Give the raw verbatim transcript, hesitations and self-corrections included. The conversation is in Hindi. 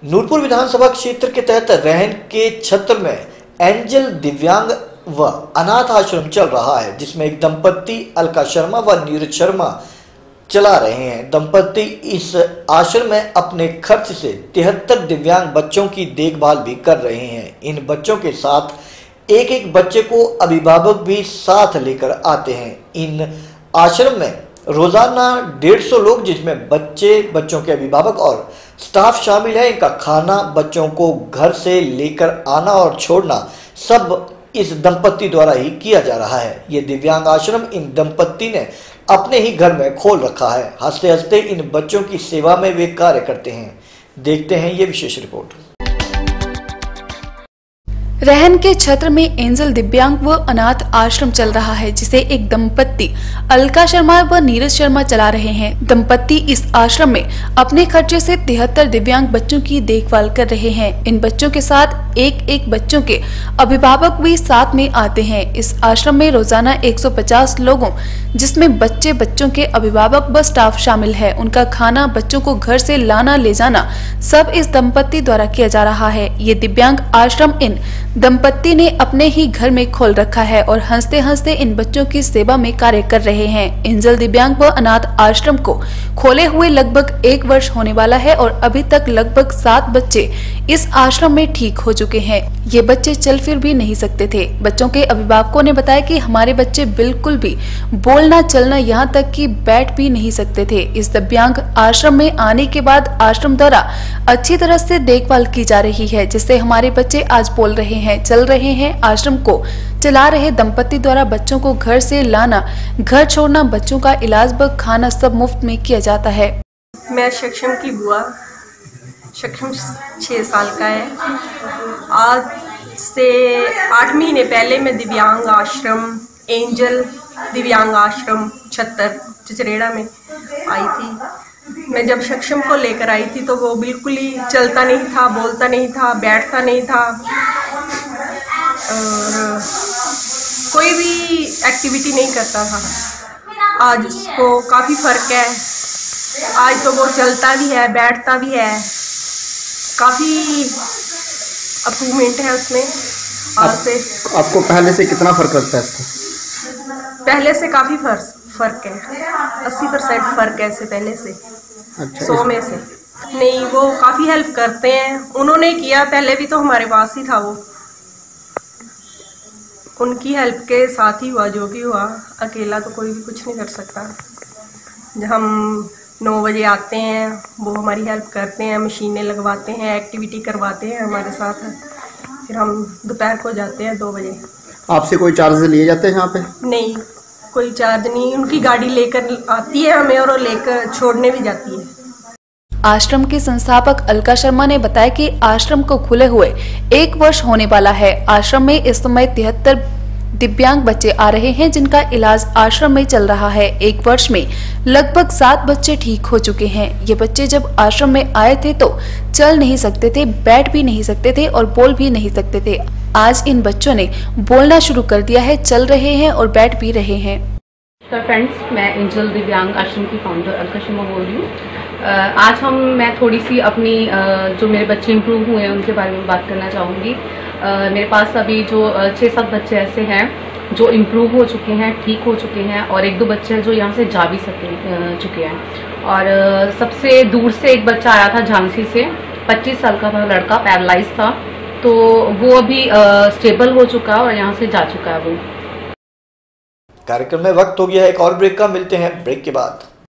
नूरपुर विधानसभा क्षेत्र के तहत रहन के छत्र में एंजल दिव्यांग व अनाथ आश्रम चल रहा है, जिसमें एक दंपत्ति अलका शर्मा व नीरज शर्मा चला रहे हैं। दंपत्ति इस आश्रम में अपने खर्च से तिहत्तर दिव्यांग बच्चों की देखभाल भी कर रहे हैं। इन बच्चों के साथ एक एक बच्चे को अभिभावक भी साथ लेकर आते हैं। इन आश्रम में रोजाना डेढ़ सौ लोग, जिसमें बच्चे, बच्चों के अभिभावक और स्टाफ शामिल है। इनका खाना, बच्चों को घर से लेकर आना और छोड़ना सब इस दंपत्ति द्वारा ही किया जा रहा है। ये दिव्यांग आश्रम इन दंपत्ति ने अपने ही घर में खोल रखा है। हंसते हंसते इन बच्चों की सेवा में वे कार्य करते हैं। देखते हैं ये विशेष रिपोर्ट। रहन के छत्र में एंजल दिव्यांग व अनाथ आश्रम चल रहा है, जिसे एक दंपत्ति अलका शर्मा व नीरज शर्मा चला रहे हैं। दंपत्ति इस आश्रम में अपने खर्चे से तिहत्तर दिव्यांग बच्चों की देखभाल कर रहे हैं। इन बच्चों के साथ एक एक बच्चों के अभिभावक भी साथ में आते हैं। इस आश्रम में रोजाना एक सौ पचास लोगों, जिसमें बच्चे, बच्चों के अभिभावक व स्टाफ शामिल है। उनका खाना, बच्चों को घर से लाना ले जाना सब इस दंपत्ति द्वारा किया जा रहा है। ये दिव्यांग आश्रम इन दंपत्ति ने अपने ही घर में खोल रखा है और हंसते हंसते इन बच्चों की सेवा में कार्य कर रहे हैं। एंजल दिव्यांग व अनाथ आश्रम को खोले हुए लगभग एक वर्ष होने वाला है और अभी तक लगभग सात बच्चे इस आश्रम में ठीक हो चुके हैं। ये बच्चे चल फिर भी नहीं सकते थे। बच्चों के अभिभावकों ने बताया कि हमारे बच्चे बिल्कुल भी बोलना, चलना, यहाँ तक कि बैठ भी नहीं सकते थे। इस दिव्यांग आश्रम में आने के बाद आश्रम द्वारा अच्छी तरह से देखभाल की जा रही है, जिससे हमारे बच्चे आज बोल रहे हैं, चल रहे हैं। आश्रम को चला रहे दंपत्ति द्वारा बच्चों को घर से लाना, घर छोड़ना, बच्चों का इलाज व खाना सब मुफ्त में किया जाता है। मैं सक्षम की बुआ, सक्षम छः साल का है। आज से आठ महीने पहले मैं दिव्यांग आश्रम, एंजल दिव्यांग आश्रम छत्तर चिचरेड़ा में आई थी। मैं जब सक्षम को लेकर आई थी तो वो बिल्कुल ही चलता नहीं था, बोलता नहीं था, बैठता नहीं था और कोई भी एक्टिविटी नहीं करता था। आज उसको काफ़ी फ़र्क है। आज तो वो चलता भी है, बैठता भी है, काफ़ी अप्रूवमेंट है उसमें। आज से आपको पहले से कितना फ़र्क लगता है इसको? पहले से काफ़ी फर्क फ़र्क है, अस्सी परसेंट फ़र्क है इससे पहले से। अच्छा, सौ में से नहीं, वो काफ़ी हेल्प करते हैं। उन्होंने किया, पहले भी तो हमारे पास ही था वो। उनकी हेल्प के साथ ही हुआ जो भी हुआ। अकेला तो कोई भी कुछ नहीं कर सकता। हम नौ बजे आते हैं, वो हमारी हेल्प करते हैं, मशीनें लगवाते हैं, एक्टिविटी करवाते हैं हमारे साथ। फिर हम दोपहर को जाते हैं दो बजे। आपसे कोई चार्ज लिए जाते हैं यहाँ पे? नहीं, कोई चार्ज नहीं। उनकी गाड़ी लेकर आती है हमें और वो लेकर छोड़ने भी जाती है। आश्रम के संस्थापक अलका शर्मा ने बताया कि आश्रम को खुले हुए एक वर्ष होने वाला है। आश्रम में इस समय तिहत्तर दिव्यांग बच्चे आ रहे हैं, जिनका इलाज आश्रम में चल रहा है। एक वर्ष में लगभग सात बच्चे ठीक हो चुके हैं। ये बच्चे जब आश्रम में आए थे तो चल नहीं सकते थे, बैठ भी नहीं सकते थे और बोल भी नहीं सकते थे। आज इन बच्चों ने बोलना शुरू कर दिया है, चल रहे हैं और बैठ भी रहे हैं। तो फ्रेंड्स, मैं एंजल दिव्यांग आश्रम की फाउंडर अलका शर्मा बोल रही हूँ। आज हम मैं थोड़ी सी अपनी जो मेरे बच्चे इम्प्रूव हुए हैं उनके बारे में बात करना चाहूँगी। मेरे पास अभी जो छः सात बच्चे ऐसे हैं जो इम्प्रूव हो चुके हैं, ठीक हो चुके हैं, और एक दो बच्चे हैं जो यहाँ से जा भी सके चुके हैं। और सबसे दूर से एक बच्चा आया था झांसी से, पच्चीस साल का था लड़का, पैरालाइज था, तो वो अभी स्टेबल हो चुका है और यहाँ से जा चुका है वो। कार्यक्रम में वक्त हो गया है एक और ब्रेक का। मिलते हैं ब्रेक के बाद।